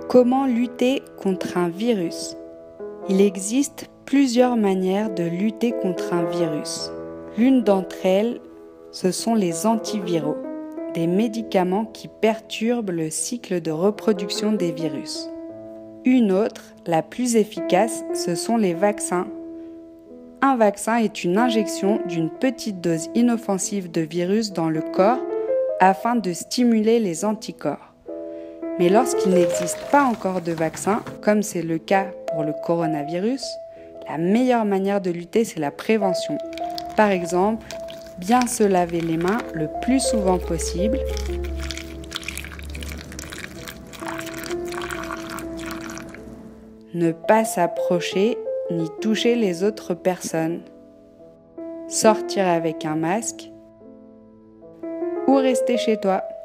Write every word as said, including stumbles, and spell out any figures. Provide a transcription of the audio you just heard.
Comment lutter contre un virus ? Il existe plusieurs manières de lutter contre un virus. L'une d'entre elles, ce sont les antiviraux, des médicaments qui perturbent le cycle de reproduction des virus. Une autre, la plus efficace, ce sont les vaccins. Un vaccin est une injection d'une petite dose inoffensive de virus dans le corps afin de stimuler les anticorps. Mais lorsqu'il n'existe pas encore de vaccin, comme c'est le cas pour le coronavirus, la meilleure manière de lutter, c'est la prévention. Par exemple, bien se laver les mains le plus souvent possible, ne pas s'approcher ni toucher les autres personnes, sortir avec un masque ou rester chez toi.